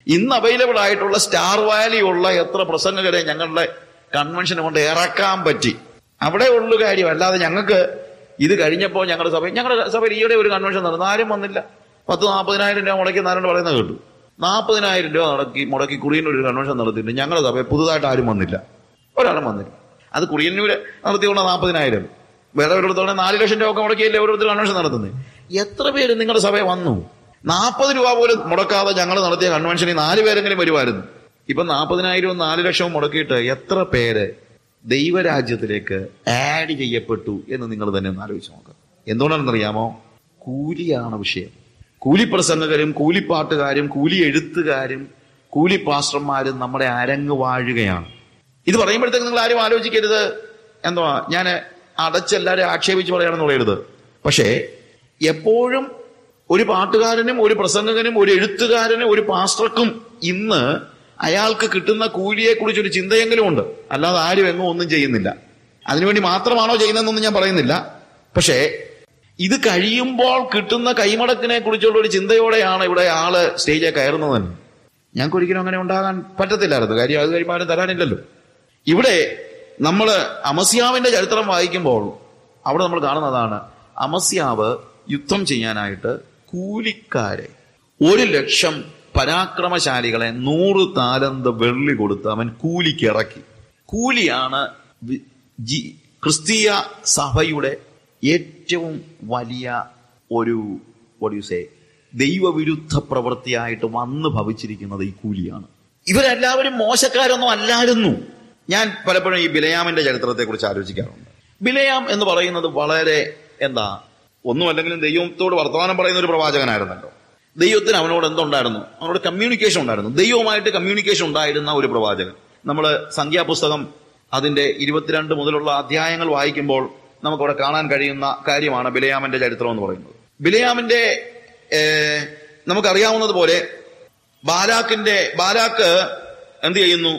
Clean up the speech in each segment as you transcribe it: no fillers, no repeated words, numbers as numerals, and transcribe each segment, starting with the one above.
ഇന്ന് അവൈലബിൾ ആയിട്ടുള്ള star value ഉള്ള എത്ര പ്രസംഗകരെ ഞങ്ങളുടെ കൺവെൻഷന് കൊണ്ട് ഇറക്കാൻ പറ്റി. അവിടെ ഉള്ളു കാര്യം. അല്ലാതെ ഞങ്ങൾക്ക് ഇത് കഴിഞ്ഞപ്പോൾ ഞങ്ങളുടെ സഭയിൽ ഈയിടെ ഒരു കൺവെൻഷൻ നടന്നു, ആരും വന്നില്ല. 40,000-40,000 രൂപ മുടക്കി എന്നാലും പറയുന്നത് കേട്ടു. 40,000 രൂപ മുടക്കി കുറിയന്നൂർ ഒരു കൺവെൻഷൻ നടത്തിയിട്ട് ഞങ്ങളുടെ സഭയിൽ പുതുതായിട്ട് ആരും വന്നില്ല, ഒരാളും വന്നില്ല. അത് കുറിയന്നൂര് നടത്തിയുള്ള 40,000. വേറെ ഓരോരുത്തരുടെ 4 ലക്ഷം രൂപ ഒക്കെ മുടക്കിയല്ലേ ഓരോരുത്തർ കൺവെൻഷൻ നടത്തുന്നത്. എത്ര പേര് നിങ്ങളുടെ സഭയിൽ വന്നു? 40 രൂപ പോലും മുടക്കാതെ ഞങ്ങൾ നടത്തിയ കൺവെൻഷനിൽ 4 പേരെങ്കിലും വരുമായിരുന്നു. ഇപ്പൊ 40,000-ഉം 4 ലക്ഷവും മുടക്കിയിട്ട് എത്ര പേര് ദൈവരാജ്യത്തിലേക്ക് ആഡ് ചെയ്യപ്പെട്ടു എന്ന് നിങ്ങൾ തന്നെ ഒന്ന് ആലോചിച്ച് നോക്കുക. എന്തുകൊണ്ടാണെന്നറിയാമോ? കൂലിയാണ് വിഷയം. കൂലി പ്രസംഗകരും കൂലിപ്പാട്ടുകാരും കൂലി എഴുത്തുകാരും കൂലി പാസ്റ്റർമാരും നമ്മുടെ അരങ്ങ് വാഴുകയാണ്. ഇത് പറയുമ്പോഴത്തേക്ക് നിങ്ങൾ ആരും ആലോചിക്കരുത് എന്തുവാ ഞാൻ അടച്ചെല്ലാവരും ആക്ഷേപിച്ച് പറയാണെന്ന് പറയരുത്. പക്ഷേ എപ്പോഴും ഒരു പാട്ടുകാരനും ഒരു പ്രസംഗകനും ഒരു എഴുത്തുകാരനും ഒരു പാസ്റ്റർക്കും ഇന്ന് അയാൾക്ക് കിട്ടുന്ന കൂലിയെ കുറിച്ചൊരു ചിന്തയെങ്കിലും ഉണ്ട്. അല്ലാതെ ആരും എങ്ങും ഒന്നും ചെയ്യുന്നില്ല. അതിനുവേണ്ടി മാത്രമാണോ ചെയ്യുന്നതെന്നൊന്നും ഞാൻ പറയുന്നില്ല. പക്ഷേ ഇത് കഴിയുമ്പോൾ കിട്ടുന്ന കൈമടക്കിനെ കുറിച്ചുള്ള ഒരു ചിന്തയോടെയാണ് ഇവിടെ ആള് സ്റ്റേജിൽ കയറുന്നത് തന്നെ. ഞങ്ങൾക്ക് ഒരിക്കലും അങ്ങനെ ഉണ്ടാകാൻ പറ്റത്തില്ലായിരുന്നു. കാര്യം അത് കഴിയുമ്പോൾ ആരും തരാനില്ലല്ലോ. ഇവിടെ നമ്മൾ അമസ്യാവിന്റെ ചരിത്രം വായിക്കുമ്പോൾ അവിടെ നമ്മൾ കാണുന്നതാണ്, അമസ്യാവ് യുദ്ധം ചെയ്യാനായിട്ട് കൂലിക്കാരെ 1,00,000 പരാക്രമശാലികളെ 100 താലന്ത് വെള്ളി കൊടുത്ത് അവൻ കൂലിക്ക് ഇറക്കി. കൂലിയാണ് ക്രിസ്തീയ സഭയുടെ ഏറ്റവും വലിയ ഒരു ദൈവവിരുദ്ധ പ്രവൃത്തിയായിട്ട് വന്നു ഭവിച്ചിരിക്കുന്നത് ഈ കൂലിയാണ്. ഇവരെല്ലാവരും മോശക്കാരൊന്നും അല്ലായിരുന്നു. ഞാൻ പലപ്പോഴും ഈ ബിലയാമിന്റെ ചരിത്രത്തെ കുറിച്ച് ആലോചിക്കാറുണ്ട്. ബിലയാം എന്ന് പറയുന്നത് വളരെ ഒന്നുമല്ലെങ്കിലും ദൈവത്തോട് വർത്തമാനം പറയുന്ന ഒരു പ്രവാചകനായിരുന്നല്ലോ. ദൈവത്തിന് അവനോട് എന്തുണ്ടായിരുന്നു? അവനോട് കമ്മ്യൂണിക്കേഷൻ ഉണ്ടായിരുന്നു. ദൈവവുമായിട്ട് കമ്മ്യൂണിക്കേഷൻ ഉണ്ടായിരുന്ന ഒരു പ്രവാചകൻ. നമ്മൾ സംഖ്യാപുസ്തകം അതിന്റെ 22 മുതലുള്ള അധ്യായങ്ങൾ വായിക്കുമ്പോൾ നമുക്കവിടെ കാണാൻ കഴിയുന്ന കാര്യമാണ് ബിലയാമിന്റെ ചരിത്രം എന്ന് പറയുന്നത്. ബിലയാമിന്റെ നമുക്കറിയാവുന്നതുപോലെ ബാലാക്ക് എന്ത് ചെയ്യുന്നു?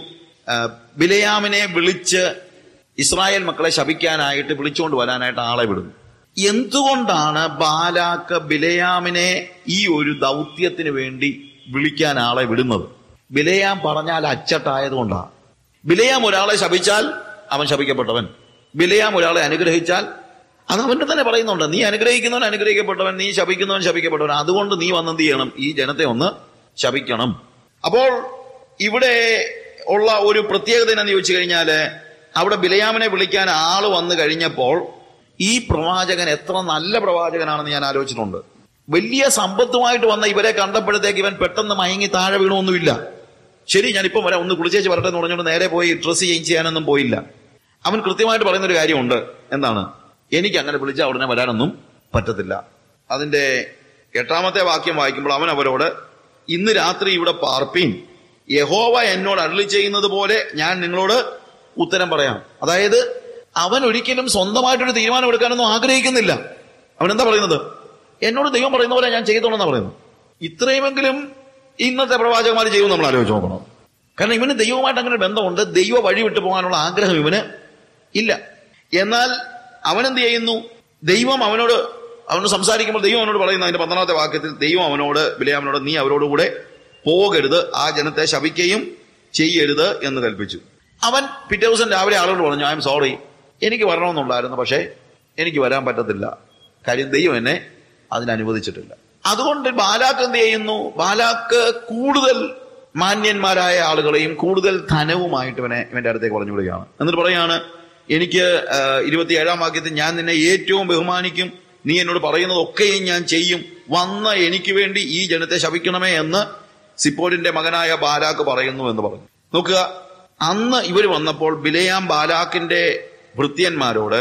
ബിലയാമിനെ വിളിച്ച് ഇസ്രായേൽ മക്കളെ ശപിക്കാനായിട്ട് വിളിച്ചുകൊണ്ട് വരാനായിട്ട് ആളെ വിടുന്നു. എന്തുകൊണ്ടാണ് ബാലാക്ക് ബിലയാമിനെ ഈ ഒരു ദൗത്യത്തിന് വേണ്ടി വിളിക്കാൻ ആളെ വിടുന്നത്? ബിലയാം പറഞ്ഞാൽ അച്ചട്ടായതുകൊണ്ടാണ്. ബിലയാം ഒരാളെ ശപിച്ചാൽ അവൻ ശപിക്കപ്പെട്ടവൻ, ബിലയാം ഒരാളെ അനുഗ്രഹിച്ചാൽ അത് അവന്റെ തന്നെ പറയുന്നുണ്ട്, നീ അനുഗ്രഹിക്കുന്നവൻ അനുഗ്രഹിക്കപ്പെട്ടവൻ, നീ ശപിക്കുന്നവൻ ശപിക്കപ്പെട്ടവൻ. അതുകൊണ്ട് നീ വന്നെന്ത് ചെയ്യണം? ഈ ജനത്തെ ഒന്ന് ശപിക്കണം. അപ്പോൾ ഇവിടെ ഉള്ള ഒരു പ്രത്യേകത എന്ന് ചോദിച്ചു കഴിഞ്ഞാല്, അവിടെ ബിലയാമിനെ വിളിക്കാൻ ആള് വന്നു കഴിഞ്ഞപ്പോൾ ഈ പ്രവാചകൻ എത്ര നല്ല പ്രവാചകനാണെന്ന് ഞാൻ ആലോചിച്ചിട്ടുണ്ട്. വലിയ സമ്പത്തുമായിട്ട് വന്ന ഇവരെ കണ്ടപ്പോഴത്തേക്ക് ഇവൻ പെട്ടെന്ന് മയങ്ങി താഴെ വീണൊന്നുമില്ല. ശരി, ഞാനിപ്പം വരാം, ഒന്ന് കുളിച്ചേച്ച് വരട്ടെ എന്ന് പറഞ്ഞുകൊണ്ട് നേരെ പോയി ഡ്രസ്സ് ചേഞ്ച് ചെയ്യാനൊന്നും പോയില്ല. അവൻ കൃത്യമായിട്ട് പറയുന്നൊരു കാര്യമുണ്ട്. എന്താണ്? എനിക്ക് അങ്ങനെ വിളിച്ചാൽ ഉടനെ വരാനൊന്നും പറ്റത്തില്ല. അതിന്റെ 8-ാമത്തെ വാക്യം വായിക്കുമ്പോൾ അവൻ അവരോട്, ഇന്ന് രാത്രി ഇവിടെ പാർപ്പീൻ, യഹോവ എന്നോട് അരുളി ചെയ്യുന്നത് പോലെ ഞാൻ നിങ്ങളോട് ഉത്തരം പറയാം. അതായത് അവൻ ഒരിക്കലും സ്വന്തമായിട്ടൊരു തീരുമാനം എടുക്കാനൊന്നും ആഗ്രഹിക്കുന്നില്ല. അവൻ എന്താ പറയുന്നത്? എന്നോട് ദൈവം പറയുന്ന പോലെ ഞാൻ ചെയ്തോളെന്നാ പറയുന്നത്. ഇത്രയുമെങ്കിലും ഇന്നത്തെ പ്രവാചകന്മാർ ചെയ്യുമെന്ന് നമ്മൾ ആലോചിച്ച് നോക്കണം. കാരണം ഇവന് ദൈവമായിട്ട് അങ്ങനെ ബന്ധമുണ്ട്. ദൈവ വഴി വിട്ടു പോകാനുള്ള ആഗ്രഹം ഇവന് ഇല്ല. എന്നാൽ അവനെന്ത് ചെയ്യുന്നു? ദൈവം അവനോട് സംസാരിക്കുമ്പോൾ ദൈവം അവനോട് പറയുന്ന അതിന്റെ 12-ാമത്തെ വാക്യത്തിൽ ദൈവം അവനോട് ബിലയാമിനോട്, നീ അവരോടുകൂടെ പോകരുത്, ആ ജനത്തെ ശപിക്കുകയും ചെയ്യരുത് എന്ന് കൽപ്പിച്ചു. അവൻ പിറ്റേ ദിവസം രാവിലെ ആളോട് പറഞ്ഞു, ഐ എം സോറി, എനിക്ക് വരണമെന്നുണ്ടായിരുന്നു, പക്ഷേ എനിക്ക് വരാൻ പറ്റത്തില്ല. കാര്യം ദൈവം എന്നെ അതിനനുവദിച്ചിട്ടില്ല. അതുകൊണ്ട് ബാലാക്ക് എന്ത് ചെയ്യുന്നു? ബാലാക്ക് കൂടുതൽ മാന്യന്മാരായ ആളുകളെയും കൂടുതൽ ധനവുമായിട്ട് ഇവന്റെ അടുത്തേക്ക് പറഞ്ഞു വിടുകയാണ്. എന്നിട്ട് പറയാണ്, എനിക്ക് 27-ാം വാക്യത്തിൽ, ഞാൻ നിന്നെ ഏറ്റവും ബഹുമാനിക്കും, നീ എന്നോട് പറയുന്നതൊക്കെയും ഞാൻ ചെയ്യും, വന്ന എനിക്ക് വേണ്ടി ഈ ജനത്തെ ശപിക്കണമേ എന്ന് സിപ്പോരിന്റെ മകനായ ബാലാക്ക് പറയുന്നു എന്ന് പറഞ്ഞു. നോക്കുക, അന്ന് ഇവർ വന്നപ്പോൾ ബിലയാം ബാലാക്കിന്റെ ഭൃത്യന്മാരോട്,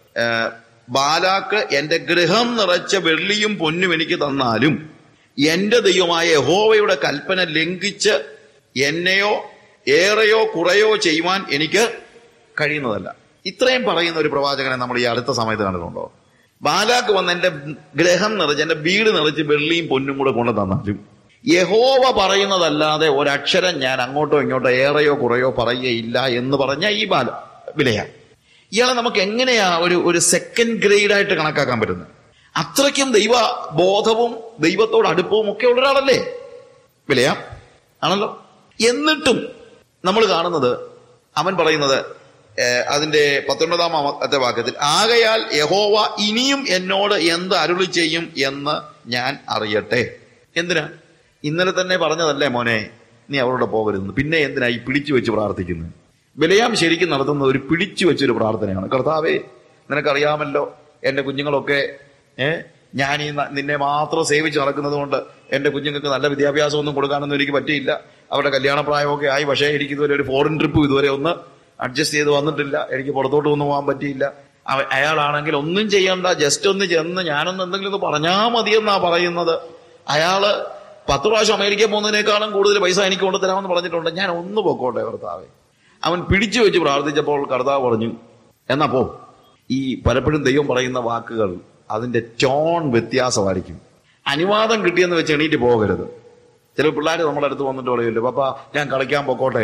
ബാലാക്ക് എന്റെ ഗൃഹം നിറച്ച വെള്ളിയും പൊന്നും എനിക്ക് തന്നാലും എന്റെ ദൈവമായ യഹോവയുടെ കൽപ്പന ലംഘിച്ച് എന്നെയോ ഏറെയോ കുറയോ ചെയ്യുവാൻ എനിക്ക് കഴിയുന്നതല്ല. ഇത്രയും പറയുന്ന ഒരു പ്രവാചകനെ നമ്മൾ ഈ അടുത്ത സമയത്ത് കണ്ടിട്ടുണ്ടോ? ബാലാക്ക് വന്ന് എന്റെ ഗൃഹം നിറച്ച്, എന്റെ വീട് നിറച്ച് വെള്ളിയും പൊന്നും കൂടെ കൊണ്ടു തന്നാലും യഹോവ പറയുന്നതല്ലാതെ ഒരക്ഷരം ഞാൻ അങ്ങോട്ടോ ഇങ്ങോട്ടോ ഏറെയോ കുറയോ പറയുകയില്ല എന്ന് പറഞ്ഞ ഈ ബിലയാം, ഇയാളെ നമുക്ക് എങ്ങനെയാ ഒരു സെക്കൻഡ് ഗ്രേഡ് ആയിട്ട് കണക്കാക്കാൻ പറ്റുന്നത്? അത്രയ്ക്കും ദൈവ ബോധവും ദൈവത്തോട് അടുപ്പവും ഒക്കെ ഉള്ള ഒരാളല്ലേ ബിലയാം. ആണല്ലോ. എന്നിട്ടും നമ്മൾ കാണുന്നത് അവൻ പറയുന്നത് അതിന്റെ 19-ാമത്തെ വാക്യത്തിൽ, ആകയാൽ യഹോവ ഇനിയും എന്നോട് എന്ത് അരുളി ചെയ്യും എന്ന് ഞാൻ അറിയട്ടെ. എന്തിനാ? ഇന്നലെ തന്നെ പറഞ്ഞതല്ലേ മോനെ നീ അവരോട് പോകരുതെന്ന്. പിന്നെ എന്തിനാ ഈ പിടിച്ചു വെച്ച് പ്രാർത്ഥിക്കുന്നത്? ബിലെയാം ശരിക്കും നടത്തുന്നത് ഒരു പിടിച്ചു വെച്ചൊരു പ്രാർത്ഥനയാണ്. കർത്താവേ, നിനക്കറിയാമല്ലോ എന്റെ കുഞ്ഞുങ്ങളൊക്കെ ഞാൻ ഈ നിന്നെ മാത്രം സേവിച്ച് നടക്കുന്നത് കൊണ്ട് എന്റെ കുഞ്ഞുങ്ങൾക്ക് നല്ല വിദ്യാഭ്യാസം ഒന്നും കൊടുക്കാനൊന്നും എനിക്ക് പറ്റിയില്ല. അവരുടെ കല്യാണപ്രായമൊക്കെ ആയി. പക്ഷേ എനിക്ക് ഇതുവരെ ഒരു ഫോറിൻ ട്രിപ്പ് ഇതുവരെ ഒന്ന് അഡ്ജസ്റ്റ് ചെയ്ത് വന്നിട്ടില്ല. എനിക്ക് പുറത്തോട്ട് ഒന്നും പോകാൻ പറ്റിയില്ല. അയാളാണെങ്കിൽ ഒന്നും ചെയ്യണ്ട, ജസ്റ്റ് ഒന്ന് ചെന്ന് ഞാനൊന്ന് എന്തെങ്കിലും ഒന്ന് പറഞ്ഞാൽ മതിയെന്നാ പറയുന്നത്. അയാള് 10 പ്രാവശ്യം അമേരിക്ക പോകുന്നതിനേക്കാളും കൂടുതൽ പൈസ എനിക്ക് കൊണ്ടുതരാമെന്ന് പറഞ്ഞിട്ടുണ്ട്. ഞാൻ ഒന്ന് പൊക്കോട്ടെ കർത്താവേ. അവൻ പിടിച്ചു വെച്ച് പ്രാർത്ഥിച്ചപ്പോൾ കർത്താവ് പറഞ്ഞു, എന്നാ പോ. ഈ പലപ്പോഴും ദൈവം പറയുന്ന വാക്കുകൾ അതിന്റെ ടോൺ വ്യത്യാസമായിരിക്കും. അനുവാദം കിട്ടിയെന്ന് വെച്ച് എണീറ്റ് പോകരുത്. ചില പിള്ളേർ നമ്മുടെ അടുത്ത് വന്നിട്ട് പറയുമല്ലോ, പപ്പ ഞാൻ കളിക്കാൻ പൊക്കോട്ടെ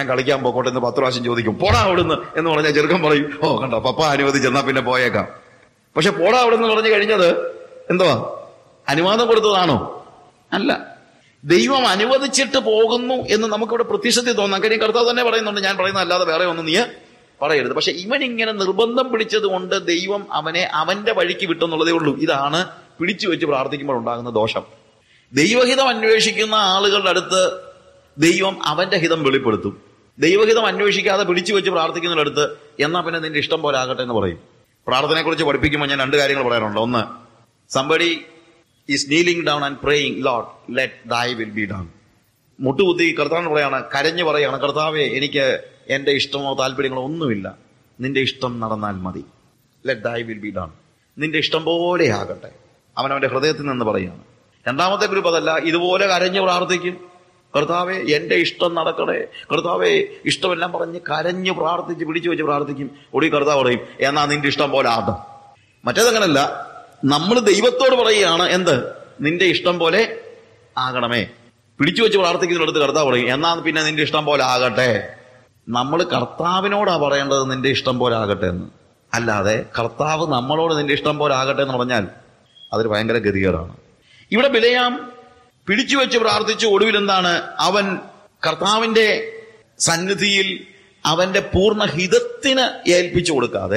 എന്ന് 10 പ്രാവശ്യം ചോദിക്കും. പോടാ അവിടുന്ന് എന്ന് പറഞ്ഞാൽ ചെറുക്കൻ പറയും, ഓ കണ്ടോ പപ്പ അനുവദിച്ചെന്നാ പിന്നെ പോയേക്കാം. പക്ഷെ പോടാ അവിടുന്ന് പറഞ്ഞു കഴിഞ്ഞത് എന്തുവാ? അനുവാദം കൊടുത്തതാണോ? അല്ല. ദൈവം അനുവദിച്ചിട്ട് പോകുന്നു എന്ന് നമുക്കിവിടെ പ്രത്യക്ഷത്തിൽ തോന്നാം. കാര്യം കർത്താവ് തന്നെ പറയുന്നുണ്ട്, ഞാൻ പറയുന്നത് അല്ലാതെ വേറെ ഒന്നും നീ പറയരുത്. പക്ഷെ ഇവൻ ഇങ്ങനെ നിർബന്ധം പിടിച്ചത് കൊണ്ട് ദൈവം അവനെ അവന്റെ വഴിക്ക് വിട്ടെന്നുള്ളതേ ഉള്ളൂ. ഇതാണ് പിടിച്ചു വെച്ച് പ്രാർത്ഥിക്കുമ്പോൾ ഉണ്ടാകുന്ന ദോഷം. ദൈവഹിതം അന്വേഷിക്കുന്ന ആളുകളുടെ അടുത്ത് ദൈവം അവന്റെ ഹിതം വെളിപ്പെടുത്തും. ദൈവഹിതം അന്വേഷിക്കാതെ പിടിച്ചു വെച്ച് പ്രാർത്ഥിക്കുന്നതിനടുത്ത് എന്നാ പിന്നെ നിന്റെ ഇഷ്ടം പോലെ ആകട്ടെ എന്ന് പറയും. പ്രാർത്ഥനയെക്കുറിച്ച് പഠിപ്പിക്കുമ്പോൾ ഞാൻ 2 കാര്യങ്ങൾ പറയാറുണ്ട്. ഒന്ന്, somebody is kneeling down and praying, Lord, let thy will be done. മുട്ടുകുത്തി കർത്താവിന് പറയാണ്, കരഞ്ഞു പറയാണ്, കർത്താവേ എനിക്ക് എന്റെ ഇഷ്ടമോ താല്പര്യങ്ങളോ ഒന്നുമില്ല, നിന്റെ ഇഷ്ടം നടന്നാൽ മതി. let thy will be done. നിന്റെ ഇഷ്ടം പോലെ ആകട്ടെ. അവനവന്റെ ഹൃദയത്തിൽ നിന്ന് പറയുകയാണ്. രണ്ടാമത്തെ ഗ്രൂപ്പ് അതല്ല, ഇതുപോലെ കരഞ്ഞു പ്രാർത്ഥിക്കും, കർത്താവേ എന്റെ ഇഷ്ടം നടക്കണേ, കർത്താവേ ഇഷ്ടമെല്ലാം പറഞ്ഞ് കരഞ്ഞു പ്രാർത്ഥിച്ച് പിടിച്ചു വെച്ച് പ്രാർത്ഥിക്കും. ഒടുവിൽ കർത്താവ് പറയും, എന്നാ നിന്റെ ഇഷ്ടം പോലെ ആകട്ടെ. മറ്റേതങ്ങനല്ല. നമ്മൾ ദൈവത്തോട് പറയുകയാണ്, എന്ത്? നിന്റെ ഇഷ്ടം പോലെ ആകണമേ. പിടിച്ചു വെച്ച് പ്രാർത്ഥിക്കുന്നിടത്ത് കർത്താവ് പറയും, എന്നാ പിന്നെ നിന്റെ ഇഷ്ടം പോലെ ആകട്ടെ. നമ്മൾ കർത്താവിനോടാ പറയേണ്ടത് നിന്റെ ഇഷ്ടം പോലെ ആകട്ടെ എന്ന്. അല്ലാതെ കർത്താവ് നമ്മളോട് നിന്റെ ഇഷ്ടം പോലെ ആകട്ടെ എന്ന് പറഞ്ഞാൽ അതൊരു ഭയങ്കര ഗതികേടാണ്. ഇവിടെ ബിലെയാം പിടിച്ചു വെച്ച് പ്രാർത്ഥിച്ചു. ഒടുവിൽ എന്താണ്? അവൻ കർത്താവിന്റെ സന്നിധിയിൽ അവന്റെ പൂർണ്ണഹിതത്തിന് ഏൽപ്പിച്ചു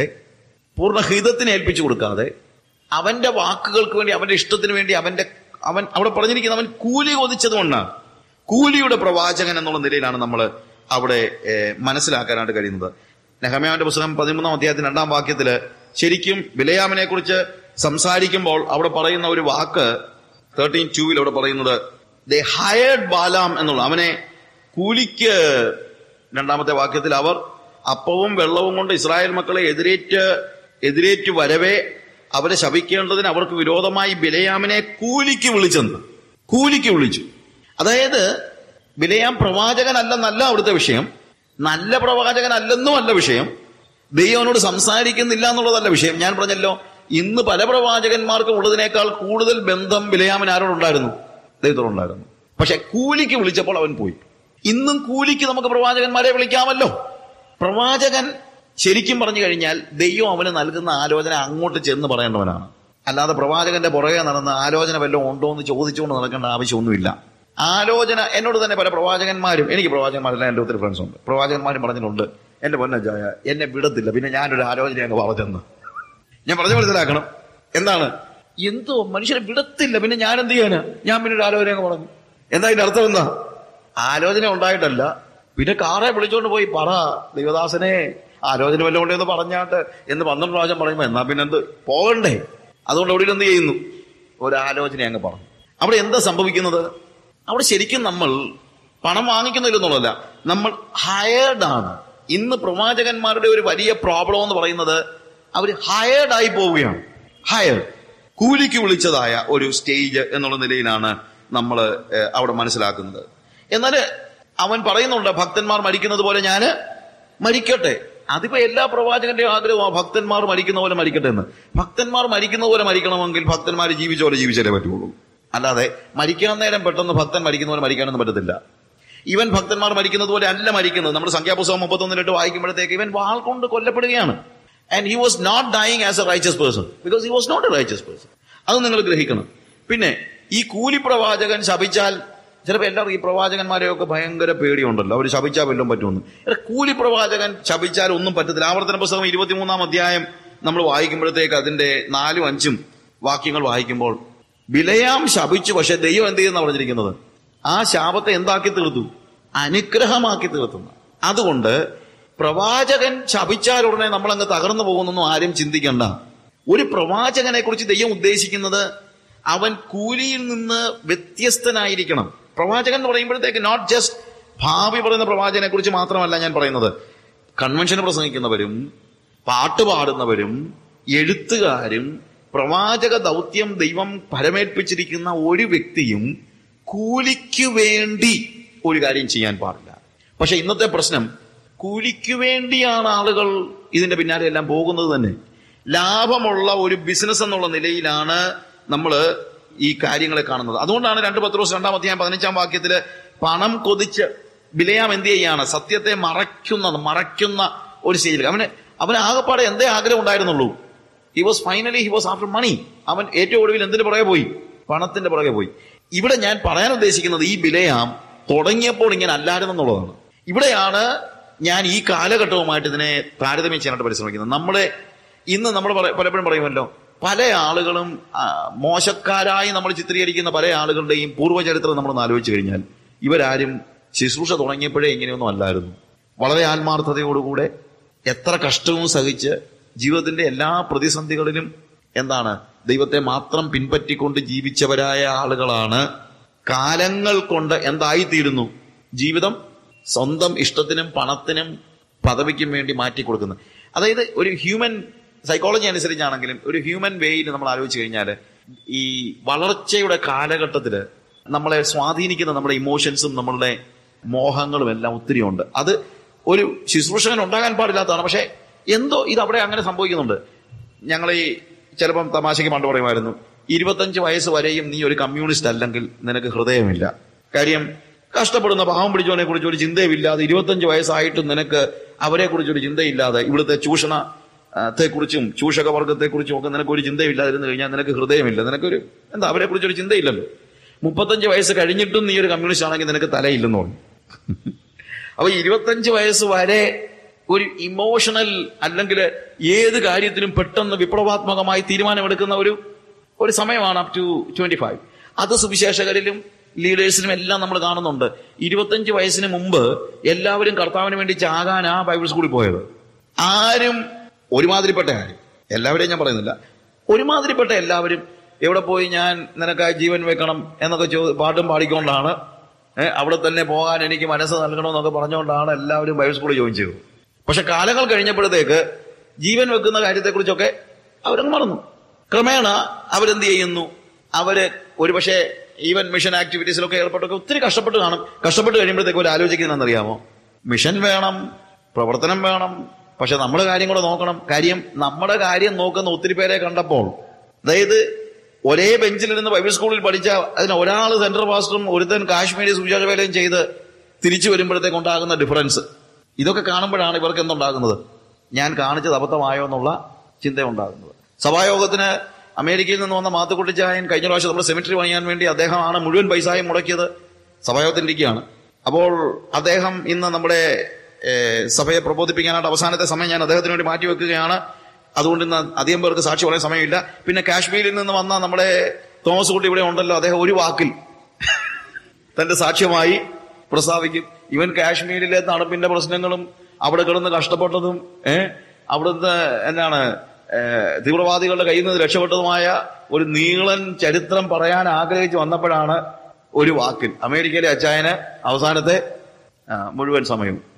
കൊടുക്കാതെ അവന്റെ വാക്കുകൾക്ക് വേണ്ടി, അവന്റെ ഇഷ്ടത്തിന് വേണ്ടി അവൻ അവിടെ പറഞ്ഞിരിക്കുന്നത് അവൻ കൂലി കൊതിച്ചത് കൊണ്ടാണ്. കൂലിയുടെ പ്രവാചകൻ എന്നുള്ള നിലയിലാണ് നമ്മൾ അവിടെ മനസ്സിലാക്കാനായിട്ട് കഴിയുന്നത്. നെഹമ്യാവിന്റെ പുസ്തകം 13-ാം അധ്യായത്തിന് 2-ാം വാക്യത്തില് ശരിക്കും ബിലെയാമിനെ കുറിച്ച് സംസാരിക്കുമ്പോൾ അവിടെ പറയുന്ന ഒരു വാക്ക് 13:2 അവിടെ പറയുന്നത്, ദേ ഹയർഡ് ബാലാം എന്നുള്ള അവനെ കൂലിക്ക്. 2-ാമത്തെ വാക്യത്തിൽ അവർ അപ്പവും വെള്ളവും കൊണ്ട് ഇസ്രായേൽ മക്കളെ എതിരേറ്റ് വരവേ അവരെ ശപിക്കേണ്ടതിന് അവർക്ക് വിരോധമായി ബിലെയാമിനെ കൂലിക്ക് വിളിച്ചു. അതായത് ബിലെയാം പ്രവാചകനല്ലെന്നല്ല അവിടുത്തെ വിഷയം, നല്ല പ്രവാചകനല്ലെന്നും അല്ല വിഷയം, ദൈവനോട് സംസാരിക്കുന്നില്ല എന്നുള്ളതല്ല വിഷയം. ഞാൻ പറഞ്ഞല്ലോ, ഇന്ന് പല പ്രവാചകന്മാർക്കും ഉള്ളതിനേക്കാൾ കൂടുതൽ ബന്ധം ബിലെയാമിന് ആരോടുണ്ടായിരുന്നു? ദൈവത്തോടുണ്ടായിരുന്നു. പക്ഷെ കൂലിക്ക് വിളിച്ചപ്പോൾ അവൻ പോയി. ഇന്നും കൂലിക്ക് നമുക്ക് പ്രവാചകന്മാരെ വിളിക്കാമല്ലോ. പ്രവാചകൻ ശരിക്കും പറഞ്ഞു കഴിഞ്ഞാൽ ദൈവം അവന് നൽകുന്ന ആലോചന അങ്ങോട്ട് ചെന്ന് പറയേണ്ടവനാണ്. അല്ലാതെ പ്രവാചകന്റെ പുറകെ നടന്ന് ആലോചന വല്ലതും ഉണ്ടോ എന്ന് ചോദിച്ചുകൊണ്ട് നടക്കേണ്ട ആവശ്യമൊന്നുമില്ല. ആലോചന എന്നോട് തന്നെ പല പ്രവാചകന്മാരും, എനിക്ക് പ്രവാചകന്മാരെല്ലാം എൻ്റെ ഒത്തിരി ഫ്രണ്ട്സ് ഉണ്ട്, പ്രവാചകന്മാരും പറഞ്ഞിട്ടുണ്ട്, എന്റെ പൊന്നജായ എന്നെ വിടത്തില്ല, പിന്നെ ഞാനൊരു ആലോചന അങ്ങ് പറഞ്ഞെന്ന്. ഞാൻ പറഞ്ഞു മനസ്സിലാക്കണം. എന്താണ്? എന്തോ മനുഷ്യനെ വിടത്തില്ല, പിന്നെ ഞാൻ എന്ത് ചെയ്യാനാ? ഞാൻ പിന്നെ ഒരു ആലോചന അങ്ങ് പറഞ്ഞു. എന്താ ഇതിന്റെ അർത്ഥം? എന്താ? ആലോചന ഉണ്ടായിട്ടല്ല, പിന്നെ കാറെ വിളിച്ചോണ്ട് പോയി പറ, ദൈവദാസനെ ആലോചന വല്ലതും ഉണ്ടെന്ന് പറഞ്ഞാട്ട് എന്ന് 12 പ്രാവശ്യം പറയുമ്പോ എന്നാ പിന്നെ എന്ത് പോകണ്ടേ? അതുകൊണ്ട് അവിടെ എന്ത് ചെയ്യുന്നു? ഒരാലോചന അങ്ങ് പറഞ്ഞു. അവിടെ എന്താ സംഭവിക്കുന്നത്? അവിടെ ശരിക്കും നമ്മൾ പണം വാങ്ങിക്കുന്നില്ലെന്നുള്ളതല്ല, നമ്മൾ ഹയേർഡ് ആണ്. ഇന്ന് പ്രവാചകന്മാരുടെ ഒരു വലിയ പ്രോബ്ലം എന്ന് പറയുന്നത് അവർ ഹയേർഡ് ആയി പോവുകയാണ്. ഹയേർഡ്, കൂലിക്ക് വിളിച്ചതായ ഒരു സ്റ്റേജ് എന്നുള്ള നിലയിലാണ് നമ്മൾ അവിടെ മനസ്സിലാക്കുന്നത്. എന്നാൽ അവൻ പറയുന്നുണ്ട്, ഭക്തന്മാർ മരിക്കുന്നത് പോലെ ഞാൻ മരിക്കട്ടെ. അതിപ്പോ എല്ലാ പ്രവാചകന്റെ ആഗ്രഹമാണ് ഭക്തന്മാർ മരിക്കുന്ന പോലെ മരിക്കട്ടെ എന്ന്. ഭക്തന്മാർ മരിക്കുന്ന പോലെ മരിക്കണമെങ്കിൽ ഭക്തന്മാർ ജീവിച്ച പോലെ ജീവിച്ചാലേ പറ്റുള്ളൂ. അല്ലാതെ മരിക്കാൻ നേരം പെട്ടെന്ന് ഭക്തൻ മരിക്കുന്ന പോലെ മരിക്കാനൊന്നും പറ്റത്തില്ല. ഇവൻ ഭക്തന്മാർ മരിക്കുന്നത് പോലെ അല്ല മരിക്കുന്നത്. നമ്മുടെ സംഖ്യാപുസ്തകം 31:8 വായിക്കുമ്പോഴത്തേക്ക് ഇവൻ വാൾ കൊണ്ട് കൊല്ലപ്പെടുകയാണ്. And he was not dying as a riches person, because he was not a riches person. അത് നിങ്ങൾ ഗ്രഹിക്കണം. പിന്നെ ഈ കൂലി പ്രവാചകൻ ശപിച്ചാൽ ചിലപ്പോൾ എല്ലാവർക്കും ഈ പ്രവാചകന്മാരെയൊക്കെ ഭയങ്കര പേടിയുണ്ടല്ലോ, അവർ ശപിച്ചാൽ വല്ലതും പറ്റുമെന്ന്. കൂലി പ്രവാചകൻ ശപിച്ചാൽ ഒന്നും പറ്റത്തില്ല. ആവർത്തന പുസ്തകം 23-ാം അധ്യായം നമ്മൾ വായിക്കുമ്പോഴത്തേക്ക് അതിന്റെ 4-5 വാക്യങ്ങൾ വായിക്കുമ്പോൾ ബിലയാം ശപിച്ചു, പക്ഷെ ദൈവം എന്ത് ചെയ്യുന്ന പറഞ്ഞിരിക്കുന്നത്? ആ ശാപത്തെ എന്താക്കി തീർത്തു? അനുഗ്രഹമാക്കി തീർത്തുന്നു. അതുകൊണ്ട് പ്രവാചകൻ ശപിച്ചാൽ ഉടനെ നമ്മളങ്ങ് തകർന്നു പോകുന്നൊന്നും ആരും ചിന്തിക്കണ്ട. ഒരു പ്രവാചകനെ കുറിച്ച് ദൈവം ഉദ്ദേശിക്കുന്നത് അവൻ കൂലിയിൽ നിന്ന് വ്യത്യസ്തനായിരിക്കണം. പ്രവാചകൻ എന്ന് പറയുമ്പോഴത്തേക്ക് നോട്ട് ജസ്റ്റ് ഭാവി പറയുന്ന പ്രവാചകനെ കുറിച്ച് മാത്രമല്ല ഞാൻ പറയുന്നത്. കൺവെൻഷന് പ്രസംഗിക്കുന്നവരും പാട്ട് പാടുന്നവരും എഴുത്തുകാരും പ്രവാചക ദൗത്യം ദൈവം പരമേൽപ്പിച്ചിരിക്കുന്ന ഒരു വ്യക്തിയും കൂലിക്കു വേണ്ടി ഒരു കാര്യം ചെയ്യാൻ പാടില്ല. പക്ഷെ ഇന്നത്തെ പ്രശ്നം, കൂലിക്കു വേണ്ടിയാണ് ആളുകൾ ഇതിന്റെ പിന്നാലെ എല്ലാം പോകുന്നത് തന്നെ. ലാഭമുള്ള ഒരു ബിസിനസ് എന്നുള്ള നിലയിലാണ് നമ്മൾ ഈ കാര്യങ്ങളെ കാണുന്നത്. അതുകൊണ്ടാണ് 2 പത്രോസ് 2-ാം അധ്യായം 15-ാം വാക്യത്തില് പണം കൊതിച്ച് ബിലയാം എന്ത് ചെയ്യാണ്? സത്യത്തെ മറയ്ക്കുന്ന ഒരു സ്റ്റേജിൽ അവന് ആകെപ്പാടെ എന്തേ ആഗ്രഹം ഉണ്ടായിരുന്നുള്ളൂ? He was after money. അവൻ ഏറ്റവും ഒടുവിൽ എന്തിനു പുറകെ പോയി? പണത്തിന്റെ പുറകെ പോയി. ഇവിടെ ഞാൻ പറയാൻ ഉദ്ദേശിക്കുന്നത് ഈ ബിലയാം തുടങ്ങിയപ്പോൾ ഇങ്ങനെ അല്ലായിരുന്നെന്നുള്ളതാണ്. ഇവിടെയാണ് ഞാൻ ഈ കാലഘട്ടവുമായിട്ട് ഇതിനെ താരതമ്യം ചെയ്യാനായിട്ട് പരിശ്രമിക്കുന്നത്. ഇന്ന് നമ്മൾ പലപ്പോഴും പറയുമല്ലോ, പല ആളുകളും മോശക്കാരായി നമ്മൾ ചിത്രീകരിക്കുന്ന പല ആളുകളുടെയും പൂർവ്വചരിത്രം നമ്മളൊന്ന് ആലോചിച്ച് കഴിഞ്ഞാൽ ഇവരാരും ശുശ്രൂഷ തുടങ്ങിയപ്പോഴേ ഇങ്ങനെയൊന്നും അല്ലായിരുന്നു. വളരെ ആത്മാർത്ഥതയോടുകൂടെ എത്ര കഷ്ടവും സഹിച്ച് ജീവിതത്തിന്റെ എല്ലാ പ്രതിസന്ധികളിലും ദൈവത്തെ മാത്രം പിൻപറ്റിക്കൊണ്ട് ജീവിച്ചവരായ ആളുകളാണ് കാലങ്ങൾ കൊണ്ട് എന്തായിത്തീരുന്നു? ജീവിതം സ്വന്തം ഇഷ്ടത്തിനും പണത്തിനും പദവിക്കും വേണ്ടി മാറ്റിക്കൊടുക്കുന്നത്. അതായത് ഒരു ഹ്യൂമൻ സൈക്കോളജി അനുസരിച്ചാണെങ്കിലും ഒരു ഹ്യൂമൻ വേയിൽ നമ്മൾ ആലോചിച്ച് കഴിഞ്ഞാൽ ഈ വളർച്ചയുടെ കാലഘട്ടത്തിൽ നമ്മളെ സ്വാധീനിക്കുന്ന നമ്മുടെ ഇമോഷൻസും നമ്മളുടെ മോഹങ്ങളും എല്ലാം ഒത്തിരി ഉണ്ട്. അത് ഒരു ശുശ്രൂഷകൻ ഉണ്ടാകാൻ പാടില്ലാത്തതാണ്. പക്ഷെ എന്തോ ഇത് അവിടെ അങ്ങനെ സംഭവിക്കുന്നുണ്ട്. ഞങ്ങൾ ഈ ചിലപ്പം തമാശയ്ക്ക് പണ്ട് പറയുമായിരുന്നു, 25 വയസ്സ് വരെയും നീ ഒരു കമ്മ്യൂണിസ്റ്റ് അല്ലെങ്കിൽ നിനക്ക് ഹൃദയമില്ല. കാര്യം കഷ്ടപ്പെടുന്ന പാവം പിടിച്ചവനെ കുറിച്ച് ഒരു ചിന്തയുമില്ലാതെ 25 വയസ്സായിട്ടും നിനക്ക് അവരെ കുറിച്ചൊരു ചിന്തയില്ലാതെ ഇവിടുത്തെ ചൂഷണത്തെക്കുറിച്ചും ചൂഷകവർഗത്തെക്കുറിച്ചും ഒക്കെ നിനക്കൊരു ചിന്തയില്ലാതിരുന്നു കഴിഞ്ഞാൽ നിനക്ക് ഹൃദയമില്ല. നിനക്കൊരു അവരെ കുറിച്ചൊരു ചിന്തയില്ലല്ലോ. 35 വയസ്സ് കഴിഞ്ഞിട്ടും നീ ഒരു കമ്മ്യൂണിസ്റ്റ് ആണെങ്കിൽ നിനക്ക് തലയില്ലെന്ന് പറഞ്ഞു. അപ്പൊ 25 വയസ്സ് വരെ ഒരു ഇമോഷണൽ അല്ലെങ്കിൽ ഏത് കാര്യത്തിലും പെട്ടെന്ന് വിപ്ലവാത്മകമായി തീരുമാനമെടുക്കുന്ന ഒരു സമയമാണ് അപ് ടു 25. അത് സുവിശേഷകരിലും ലീഡേഴ്സിനും എല്ലാം നമ്മൾ കാണുന്നുണ്ട്. 25 വയസ്സിന് മുമ്പ് എല്ലാവരും കർത്താവിന് വേണ്ടി ചാകാനാ ബൈബിൾ സ്കൂളിൽ പോയത്. ആരും ഒരുമാതിരിപ്പെട്ട ആരും, എല്ലാവരെയും ഞാൻ പറയുന്നില്ല, ഒരുമാതിരിപ്പെട്ട എല്ലാവരും എവിടെ പോയി ഞാൻ നിനക്കായി ജീവൻ വെക്കണം എന്നൊക്കെ പാട്ടും പാടിക്കൊണ്ടാണ്, അവിടെ തന്നെ പോകാൻ എനിക്ക് മനസ്സ് നൽകണമെന്നൊക്കെ പറഞ്ഞുകൊണ്ടാണ് എല്ലാവരും ബൈബിൾ സ്കൂളിൽ ജോയിൻ ചെയ്തത്. പക്ഷെ കാലങ്ങൾ കഴിഞ്ഞപ്പോഴത്തേക്ക് ജീവൻ വെക്കുന്ന കാര്യത്തെക്കുറിച്ചൊക്കെ അവരങ്ങ് മറന്നു. ക്രമേണ അവരെന്ത് ചെയ്യുന്നു? അവര് ഒരുപക്ഷെ ഈവൻ മിഷൻ ആക്ടിവിറ്റീസിലൊക്കെ ഏർപ്പെട്ടൊക്കെ ഒത്തിരി കഷ്ടപ്പെട്ട് കാണും. കഷ്ടപ്പെട്ട് കഴിയുമ്പോഴത്തേക്ക് ഒരു ആലോചിക്കുന്നതെന്നറിയാമോ? മിഷൻ വേണം, പ്രവർത്തനം വേണം, പക്ഷെ നമ്മുടെ കാര്യം കൂടെ നോക്കണം. കാര്യം നമ്മുടെ കാര്യം നോക്കുന്ന ഒത്തിരി പേരെ കണ്ടപ്പോൾ, അതായത് ഒരേ ബെഞ്ചിലിരുന്ന് ബൈബിൾ സ്കൂളിൽ പഠിച്ച അതിന് ഒരാൾ സെൻട്രൽ പാസ്റ്ററും ഒരുത്തൻ കാശ്മീരി സുവിശേഷ വേലയും ചെയ്ത് തിരിച്ചു വരുമ്പോഴത്തേക്ക് ഉണ്ടാകുന്ന ഡിഫറൻസ്, ഇതൊക്കെ കാണുമ്പോഴാണ് ഇവർക്ക് എന്തുണ്ടാകുന്നത്? ഞാൻ കാണിച്ചത് അബദ്ധമായോ എന്നുള്ള ചിന്ത ഉണ്ടാകുന്നത്. സഭായോഗത്തിന് അമേരിക്കയിൽ നിന്ന് വന്ന മാത്തുക്കുട്ടിച്ചായൻ കഴിഞ്ഞ പ്രാവശ്യം നമ്മുടെ സെമിറ്ററി പണിയാൻ വേണ്ടി അദ്ദേഹമാണ് മുഴുവൻ പൈസയും മുടക്കിയത്. സഭായോഗത്തിലിരിക്കുകയാണ്. അപ്പോൾ അദ്ദേഹം ഇന്ന് നമ്മുടെ സഭയെ പ്രബോധിപ്പിക്കാനായിട്ട് അവസാനത്തെ സമയം ഞാൻ അദ്ദേഹത്തിന് വേണ്ടി മാറ്റിവെക്കുകയാണ്. അതുകൊണ്ട് ഇന്ന് അധികം പേർക്ക് സാക്ഷി പറയാൻ സമയമില്ല. പിന്നെ കാശ്മീരിൽ നിന്ന് വന്ന നമ്മുടെ തോമസ് കുട്ടി ഇവിടെ ഉണ്ടല്ലോ, അദ്ദേഹം ഒരു വാക്കിൽ തന്റെ സാക്ഷ്യമായി പ്രസ്താവിക്കും. ഇവൻ കാശ്മീരിലെ തണുപ്പിന്റെ പ്രശ്നങ്ങളും അവിടെ കിടന്ന് കഷ്ടപ്പെട്ടതും അവിടുത്തെ തീവ്രവാദികളുടെ കയ്യിൽ നിന്ന് രക്ഷപ്പെട്ടതുമായ ഒരു നീളൻ ചരിത്രം പറയാൻ ആഗ്രഹിച്ച് വന്നപ്പോഴാണ് ഒരു വാക്കിൽ അമേരിക്കയിലെ അച്ചായന് അവസാനത്തെ മുഴുവൻ സമയവും